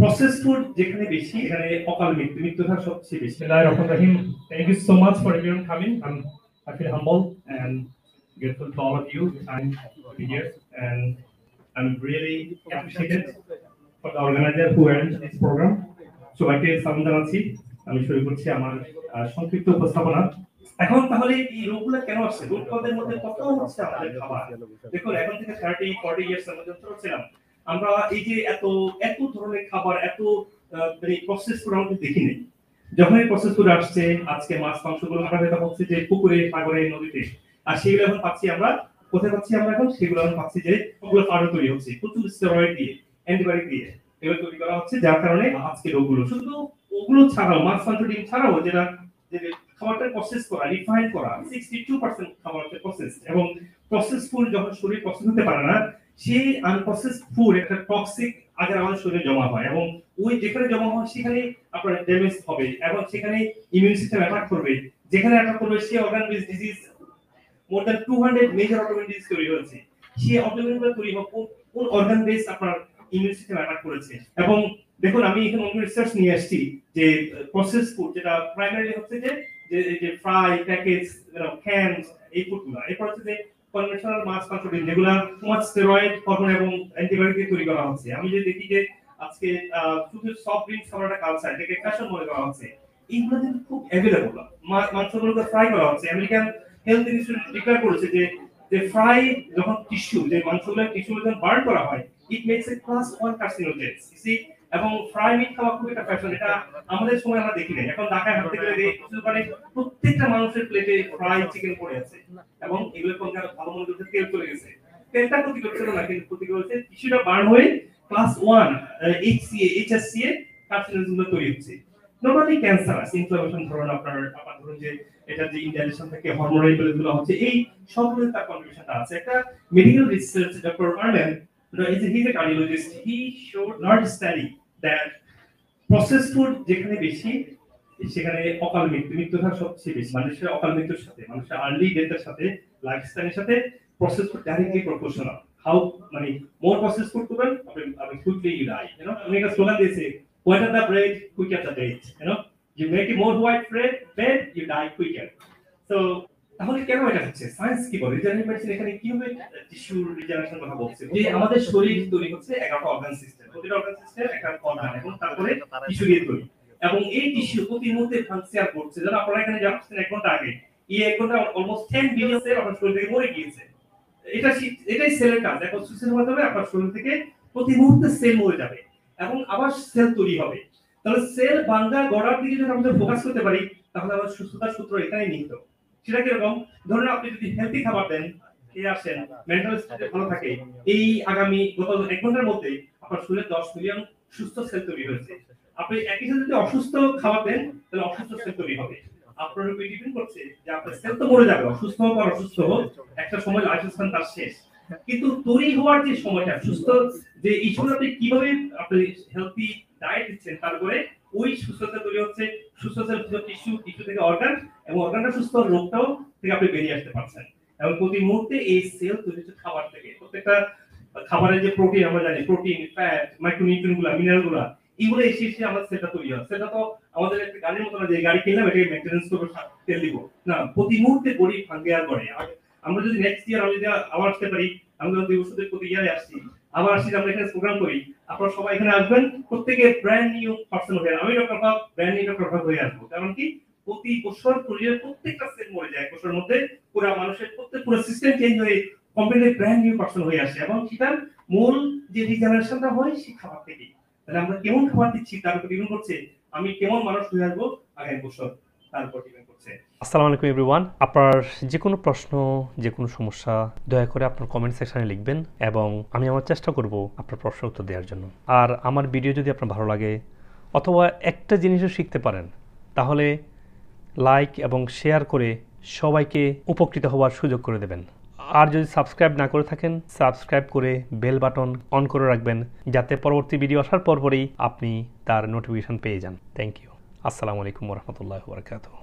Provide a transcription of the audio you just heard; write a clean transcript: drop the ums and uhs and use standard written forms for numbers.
Process food যেখানে বেশি এখানে অকাল মৃত্যুটা সবচেয়ে বেশি। Rahim, thank you so much for everyone coming. I feel humble and grateful to all of you. I'm here and I'm really appreciated for the organizer who arranged this program. সবাইকে সালাম জানাচ্ছি। আমি শুরু করছি আমার সংক্ষিপ্ত উপস্থাপনা। এখন তাহলে এই রোগগুলো কেন আসছে? রোগগুলোর মধ্যে কত হচ্ছে আমাদের খাবার। দেখুন এখন থেকে 30-40 ইয়ার্স এর মধ্যে ছিলাম আমরা এই যে এত ধরনের খাবার এত মানে প্রসেস ফুড আমরা দেখি নাই। যখন এই প্রসেস ফুড আসছে আজকে মাছ মাংসগুলো আমরা হয়তো হচ্ছে যে পুকুরে সাগরে নদীতে, আর সেগুলো এখন পাচ্ছি আমরা কোথায় পাচ্ছি আমরা এখন সেগুলো এখন পাচ্ছি যে ওগুলো ফার্মে তৈরি হচ্ছে প্রচুর স্টেরয়েড দিয়ে অ্যান্টিবায়োটিক দিয়ে এগুলো তৈরি করা হচ্ছে, যার কারণে আজকে রোগগুলো শুধু ওগুলো ছাড়াও মাছ মাংস ডিম ছাড়াও যেটা যে খাবারটা প্রসেস করা রিফাইন করা 62% খাবার হচ্ছে প্রসেস, এবং প্রসেস ফুড যখন শরীর প্রসেস হতে পারে না সেই আনপ্রসেসড ফুড একটা টক্সিক আগে আমাদের শরীরে জমা হয়, এবং ওই যেখানে জমা হয় সেখানে আপনার ড্যামেজ হবে এবং সেখানে ইমিউন সিস্টেম অ্যাটাক করবে, যেখানে অ্যাটাক করবে সেই organ base disease more than 200 major autoimmune disease তৈরি হয়েছে। সেই অটোইমিউনগুলো তৈরি হয় কোন অর্গান বেস আপনার ইমিউন সিস্টেম অ্যাটাক করেছে। এবং দেখুন আমি এখানে অনেক রিসার্চ নিয়ে আসছি যে প্রসেস ফুড যেটা প্রাইমারিলি হচ্ছে যে ফ্রাই প্যাকেজ ক্যানস এই ফুডগুলো, এরপর হচ্ছে যে কনভেনশনাল মাছ মাংস ডিম যেগুলা তোমার স্টেরয়েড হরমোন এবং অ্যান্টিবায়োটিক দিয়ে তৈরি করা হচ্ছে। আমি যে দেখি যে আজকে শুধু সফট ড্রিঙ্কস খাবার একটা কালচার যেটাকে ফ্যাশন মনে করা হচ্ছে, এইগুলো কিন্তু খুব অ্যাভেলেবল। মাংসগুলোকে ফ্রাই করা হচ্ছে। আমেরিকান হেলথ ইনস্টিটিউট ডিক্লেয়ার করেছে যে ফ্রাই যখন টিস্যু যে মাংসগুলো টিস্যু যখন বার্ন করা হয় it makes a class 1 carcinogen. সি এবং ফ্রাই মিট খাওয়া খুব একটা ফ্যাশন, এটা আমাদের সময় আমরা দেখি নাই। এখন ঢাকায় হাঁটতে গেলে মানে প্রত্যেকটা মানুষের প্লেটে ফ্রাই চিকেন পড়ে আছে, এবং এগুলো কোন কারণে ভালো মনে করতে তেল চলে গেছে। তেলটা ক্ষতি করছে না, কিন্তু ক্ষতি করছে টিস্যুটা বার্ন হয়ে ক্লাস 1 HCA কার্সিনোজেন তৈরি হচ্ছে। নট অনলি ক্যান্সার, ইনফ্লামেশন ধরুন আপনার ধরুন যে এটা যে ইনডাইজেশন থেকে হরমোনাল লেভেলগুলো হচ্ছে, এই সবগুলো তার কন্ট্রিবিউশনটা আছে। একটা medical research doctor Arlen he's a cardiologist, he showed large study that processed food যেখানে বেশি সেখানে অকাল মৃত্যুটা সবচেয়ে বেশি। মানুষের অকাল মৃত্যুর সাথে মানুষের আর্লি ডেথের সাথে লাইফস্টাইলের সাথে processed food directly proportional. How মানে more processed food করবেন আপনি quickly you die, you know. আমি একটা স্লোগান দিয়েছি, whiter the bread quicker the death, you know, you make it more white bread you die quicker. So তাহলে কেন এটা হচ্ছে? সায়েন্স কি বলে? রিজেনারেটিভ মেডিসিন এখানে কি হবে? টিস্যু রিজেনারেশন কথা বলছে যে আমাদের শরীর তৈরি হচ্ছে 11টা অর্গান সিস্টেম, প্রতিটা অর্গান সিস্টেম একটা অর্গান এবং তারপরে টিস্যু দিয়ে তৈরি, এবং এই টিস্যু প্রতি মুহূর্তে ফাংশন করছে। যেন আপনারা এখানে যাচ্ছেন 1 ঘন্টা আগে, এই 1 ঘন্টা অলমোস্ট 10 বিলিয়ন সেল আপনার শরীর থেকে মরে গিয়েছে। এটাই সেলের কাজ। এখন সুইচের মাধ্যমে আপনার শরীর থেকে প্রতি মুহূর্তে সেল মরে যাবে এবং আবার সেল তৈরি হবে। তাহলে সেল ভাঙা গড়ার দিকে যদি আমরা ফোকাস করতে পারি তাহলে আমাদের সুস্থতার সূত্র এখানে নিহিত। সেটা কিরকম? ধরুন আপনি যদি হেলদি খাবার দেন, খেয়ে আসেন, মেন্টাল স্টেট ভালো থাকে, এই আগামী গত 1 ঘন্টার মধ্যে আপনার শরীরে 10 মিলিয়ন সুস্থ সেল তৈরি হয়েছে। আপনি একই সাথে যদি অসুস্থ খাবার দেন তাহলে অসুস্থ সেল তৈরি হবে। আপনার উপর ডিপেন্ড করছে যে আপনার সেল তো মরে যাবে, অসুস্থ হোক আর অসুস্থ হোক একটা সময় লাইফ স্প্যান তার শেষ, কিন্তু তৈরি হওয়ার যে সময়টা সুস্থ যে ইস্যু আপনি কিভাবে আপনি হেলদি ডায়েট দিচ্ছেন তারপরে ওই সুস্থতা তৈরি হচ্ছে। সুস্থ সেল টিস্যু থেকে অর্গান, এবং অর্গানটা সুস্থ রোগটাও থেকে আপনি বেরিয়ে আসতে পারছেন। এবং প্রতি মুহূর্তে এই সেল তৈরি হচ্ছে খাবার থেকে। প্রত্যেকটা খাবারের যে প্রোটিন আমরা জানি, প্রোটিন ফ্যাট মাইক্রোনিউট্রিয়েন্টগুলো মিনারেলগুলো এগুলো এসে আমাদের সেলটা তৈরি হয়। সেটা তো আমাদের একটা গাড়ির মতো না যে গাড়ি কিনলাম এটাকে মেইনটেনেন্স করব তেল দিব না, প্রতি মুহূর্তে বডি ফাঙ্গিয়ার করে। আমরা যদি নেক্সট ইয়ার আমি যদি আবার আসতে পারি, আমরা 2 বছরের প্রতি ইয়ারে আসছি আবার আসছি, আমরা এখানে প্রোগ্রাম করি, আপনারা সবাই এখানে আসবেন, প্রত্যেকে ব্র্যান্ড নিউ পারসন হয়ে আমি ডক্টর ভাব ব্র্যান্ড নিউ ডক্টর ভাব হয়ে আসবো। কারণ কি প্রতি বছর শরীরের প্রত্যেকটা সেল মরে যায়, বছরের মধ্যে পুরো মানুষের পুরো সিস্টেম চেঞ্জ হয়ে কমপ্লিটলি ব্র্যান্ড নিউ পারসন হয়ে আসে, এবং সেটার মূল যে রিজেনারেশনটা হয় সেই খাবার থেকে। তাহলে আমরা কেমন খাবার দিচ্ছি তার উপর ডিপেন্ড করছে আমি কেমন মানুষ হয়ে আসবো আগামী বছর, তার উপর ডিপেন্ড করছে। আসসালামু আলাইকুম এভরিওয়ান। আপনার যে কোনো প্রশ্ন যে কোনো সমস্যা দয়া করে আপনার কমেন্ট সেকশনে লিখবেন, এবং আমি আমার চেষ্টা করব আপনার প্রশ্নের উত্তর দেওয়ার জন্য। আর আমার ভিডিও যদি আপনার ভালো লাগে অথবা একটা জিনিসও শিখতে পারেন তাহলে লাইক এবং শেয়ার করে সবাইকে উপকৃত হওয়ার সুযোগ করে দেবেন। আর যদি সাবস্ক্রাইব না করে থাকেন সাবস্ক্রাইব করে বেল বাটন অন করে রাখবেন, যাতে পরবর্তী ভিডিও আসার পরপরই আপনি তার নোটিফিকেশন পেয়ে যান। Thank you. আসসালামু আলাইকুম ওয়া রাহমাতুল্লাহি ওয়া বারাকাতুহু।